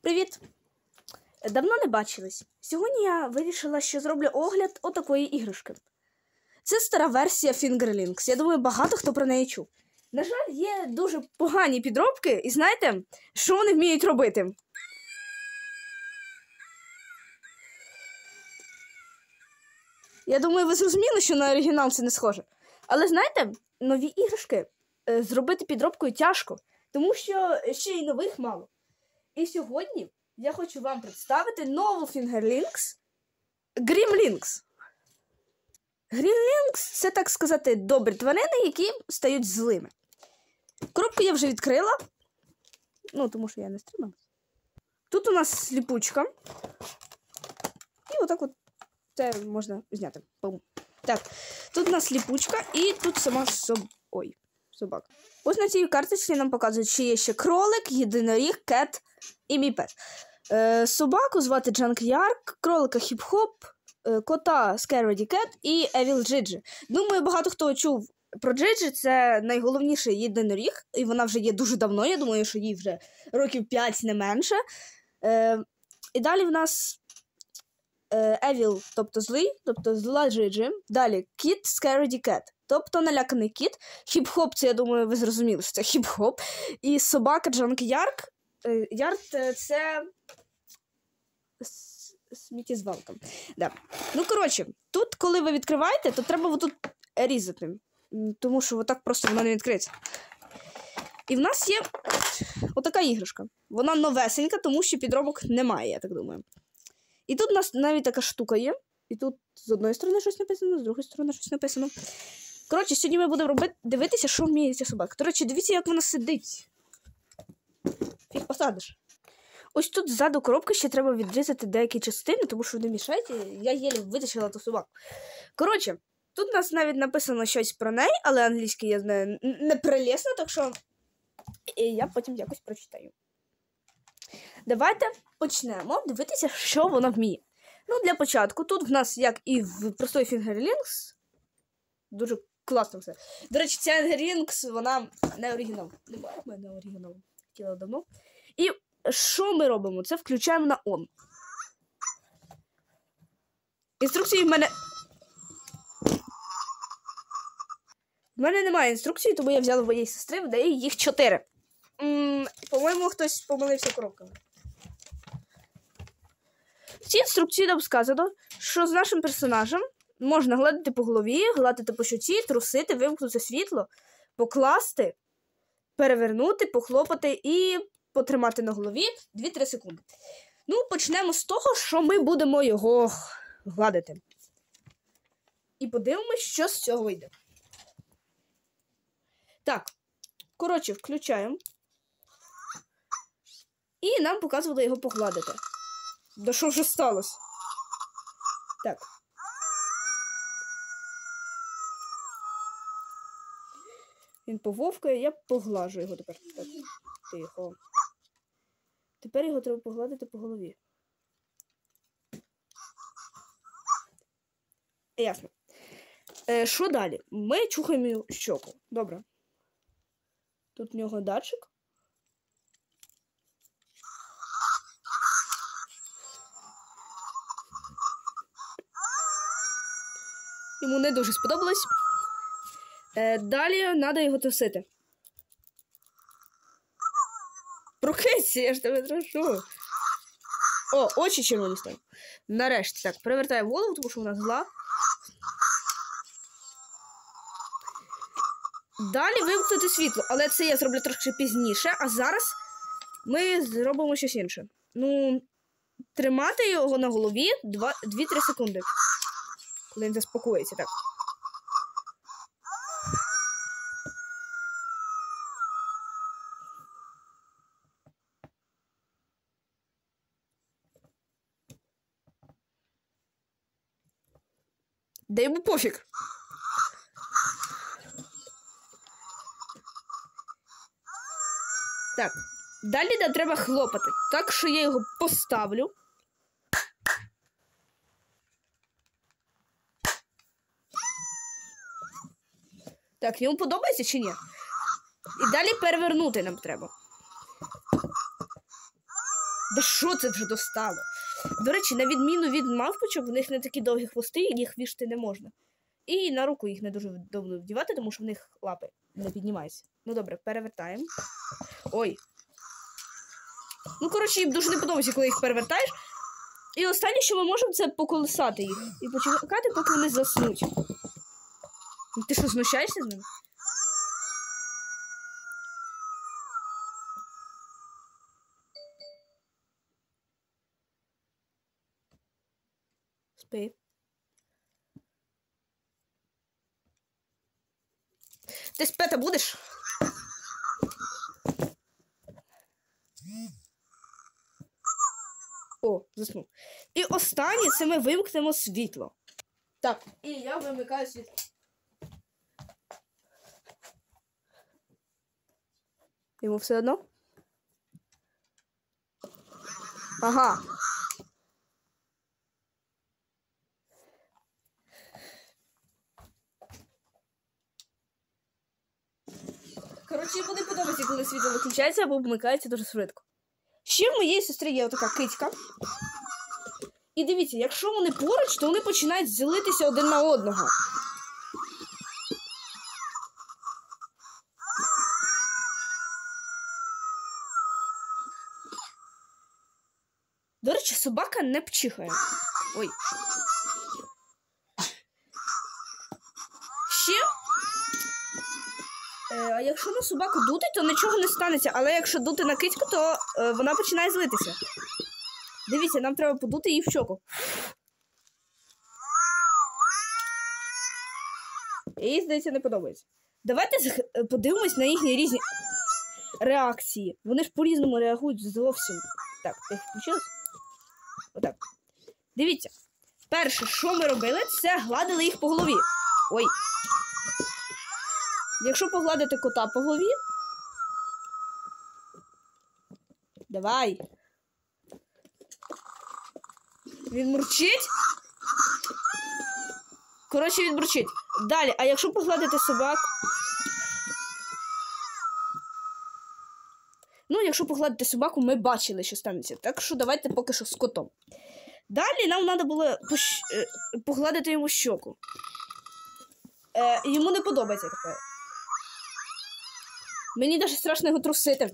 Привіт! Давно не бачились. Сьогодні я вирішила, що зроблю огляд отакої іграшки. Це стара версія Fingerlings. Я думаю, багато хто про неї чув. На жаль, є дуже погані підробки, і знаєте, що вони вміють робити? Я думаю, ви зрозуміли, що на оригінал це не схоже. Але знаєте, нові іграшки зробити підробкою тяжко, тому що ще й нових мало. І сьогодні я хочу вам представити нову Fingerlings Grimlings. Grimlings – це, так сказати, добрі тварини, які стають злими. Коробку я вже відкрила. Ну, тому що я не стрималась. Тут у нас сліпучка. І отак от це можна зняти. Бум. Так, тут у нас сліпучка і тут сама собака. Ось на цій карточці нам показують, що є ще кролик, єдиноріг, кет і мій пет. Собаку звати Джанк-Ярк, кролика Хіп-Хоп, кота Скереді Кет і Евіл Джиджі. Думаю, багато хто чув про Джиджі, це найголовніший єдиноріг, і вона вже є дуже давно, я думаю, що їй вже років 5, не менше. І далі в нас Евіл, тобто злий, тобто зла Джиджі. Далі кіт Скереді Кет, тобто наляканий кіт. Хіп-Хоп, це, я думаю, ви зрозуміли, що це Хіп-Хоп. І собака Джанк-Ярк. Ярд – це сміттєзвалка. Да. Ну, коротше, тут, коли ви відкриваєте, то треба отут різати. Тому що отак просто воно не відкриється. І в нас є отака іграшка. Вона новесенька, тому що підробок немає, я так думаю. І тут у нас навіть така штука є. І тут з одної сторони щось написано, з другої сторони щось написано. Коротше, сьогодні ми будемо дивитися, що вміє ця собака. Коротше, дивіться, як вона сидить. Фіг посадиш. Ось тут ззаду коробки ще треба відрізати деякі частини, тому що вони мішають, і я єлі витащила ту собаку. Коротше, тут у нас навіть написано щось про неї, але англійський я знаю не прелесно, так що я потім якось прочитаю. Давайте почнемо дивитися, що вона вміє. Ну, для початку, тут в нас, як і в простої Fingerlings, дуже класно все. До речі, ця Fingerlings, вона не оригінал. Немає в мене оригіналу. Хотіла давно. І що ми робимо? Це включаємо на on. Інструкції в мене... В мене немає інструкції, тому я взяла в моєї сестри, в неї їх 4. По-моєму, хтось помилився коробками. В цій інструкції нам сказано, що з нашим персонажем можна гладити по голові, гладити по щоці, трусити, вимкнути світло, покласти, перевернути, похлопати і потримати на голові 2-3 секунди. Ну, почнемо з того, що ми будемо його гладити. І подивимось, що з цього вийде. Так, коротше, включаємо. І нам показували його погладити. Да що вже сталося? Так. Він пововкає, я поглажу його тепер. Так, тихо. Тепер його треба погладити по голові. Ясно. Що далі? Ми чухаємо щоку. Добре. Тут в нього датчик. Йому не дуже сподобалось. Далі треба його трусити. Прокинься, я ж тебе прошу. О, очі червоні стали. Нарешті. Так, перевертаємо голову, тому що вона зла. Далі вимкнути світло, але це я зроблю трошки пізніше, а зараз ми зробимо щось інше. Ну, тримати його на голові 2-3 секунди. Коли він заспокоїться, так. Да йому пофіг. Так, далі нам треба хлопати. Так що я його поставлю. Так, йому подобається чи ні? І далі перевернути нам треба. Да що це вже достало? До речі, на відміну від мавпочок, в них не такі довгі хвости, їх вішати не можна. І на руку їх не дуже довго вдівати, тому що в них лапи не піднімаються. Ну добре, перевертаємо. Ой. Ну, коротше, їм дуже не подобається, коли їх перевертаєш. І останнє, що ми можемо, це поколисати їх. І почекати, поки вони заснуть. Ти що, знущаєшся з ними? Спи. Ти спати будеш? О, заснув. І останнє, це ми вимкнемо світло. Так, і я вимикаю світло. Йому все одно? Ага. Коротше, йому не подобається, коли світло виключається або вмикається дуже швидко. Ще в моєї сестри є отака кицька. І дивіться, якщо вони поруч, то вони починають зілитися один на одного. До речі, собака не пчихає. Ой. Ще. А якщо на собаку дути, то нічого не станеться. Але якщо дути на кицьку, то вона починає злитися. Дивіться, нам треба подути її в щоку. Їй, здається, не подобається. Давайте подивимось на їхні різні реакції. Вони ж по-різному реагують зовсім. Так, ти включилась? Отак. Дивіться. Перше, що ми робили, це гладили їх по голові. Ой. Якщо погладити кота по голові... Давай. Він мурчить. Коротше, він мурчить. Далі, а якщо погладити собаку... Ну, якщо погладити собаку, ми бачили, що станеться. Так що давайте поки що з котом. Далі нам треба було погладити йому щоку. Йому не подобається таке. Мені навіть страшно його трусити.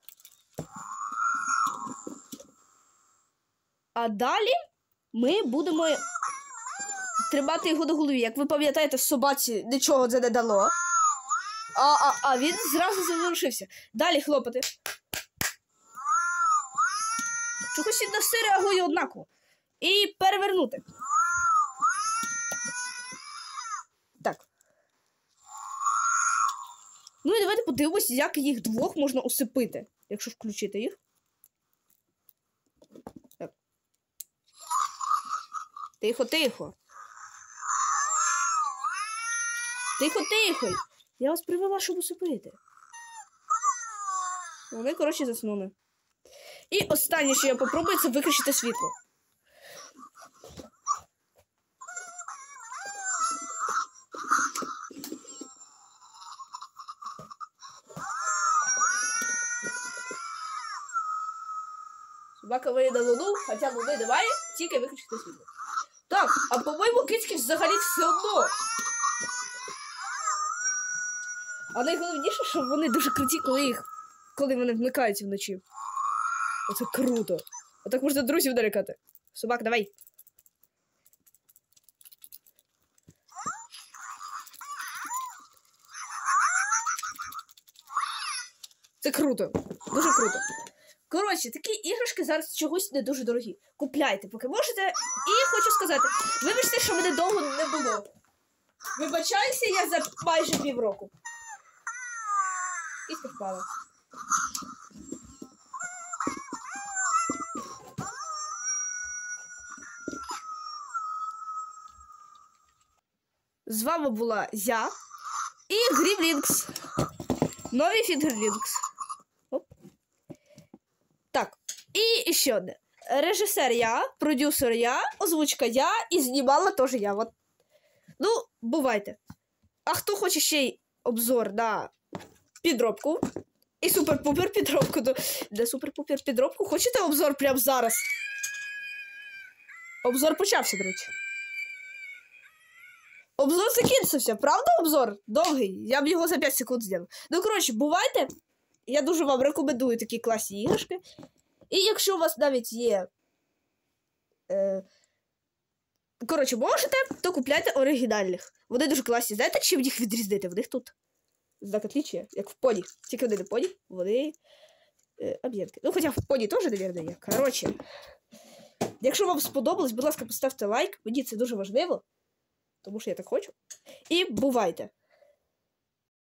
А далі ми будемо стрибати його до голови. Як ви пам'ятаєте, собаці нічого це не дало. А він зразу заворушився. Далі хлопати. Чогось він на все реагує однаково. І перевернути. Так. Ну і давайте подивимось, як їх двох можна усипити, якщо включити їх. Так. Тихо, тихо. Тихо, тихо. Я вас привела, щоб усипити. Вони, коротше, заснули. І останнє, що я попробую, це виключити світло. Собака вийде на луну, хоча луни немає, тільки виключити світло. Так, а по-моєму кицьки взагалі все одно. А найголовніше, що вони дуже круті, коли вони вмикаються вночі. Оце круто. Отак можна друзів налякати. Собак, давай. Це круто. Дуже круто. Коротше, такі іграшки зараз чогось не дуже дорогі. Купляйте, поки можете. І хочу сказати, вибачте, що мене довго не було. Вибачаюся я за майже півроку. І впала. З вами була я і Грімлінкс. Нові Фінгерлінкс. Так, і ще одне. Режисер я, продюсер я, озвучка я і знімала теж я. От. Ну, бувайте. А хто хоче ще й обзор на підробку І супер-пупер підробку. Де супер-пупер підробку? Хочете обзор прямо зараз? Обзор почався, до речі. Обзор закінчився, правда обзор? Довгий. Я б його за 5 секунд зробив. Ну, коротше, бувайте. Я дуже вам рекомендую такі класні іграшки. І якщо у вас навіть є... Коротше, можете, то купляйте оригінальних. Вони дуже класні. Знаєте, чим їх відрізнити? В них тут знак отличия, як в поні. Тільки вони не поні, вони об'єдки. Ну, хоча в поні теж, навірно, є. Коротше, якщо вам сподобалось, будь ласка, поставте лайк. Мені це дуже важливо. Тому що я так хочу. І бувайте!